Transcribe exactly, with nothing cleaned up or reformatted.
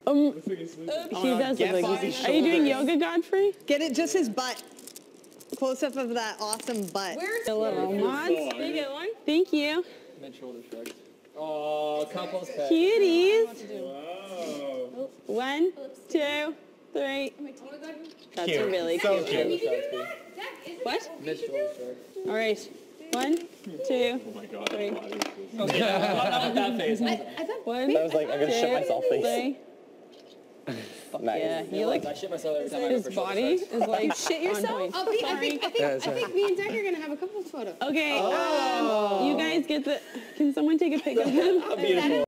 Um, he does look like he's. Are you doing yoga, Godfrey? Get it, just his butt. Close up of that awesome butt. Where's the little mods? Can you get one? Thank you. Mid shoulder shrugs. Oh, couples pet. Cuties. Wow. One, two, three. That's Cute. a really So cute. cute. What? Mid shoulder shrugs. All right. One, two, Oh my god. three. Okay, not with that face. One, That was like, I'm gonna shit two, myself face. three. Nice. Yeah, you like I shit myself every time I go his for shoulder body shrugs. is like Shit yourself? on point. Oh, we, I Sorry. think I think I think me and Zach are gonna have a couple photos. Okay, um, you guys get the. Can someone take a pic of him? Beautiful.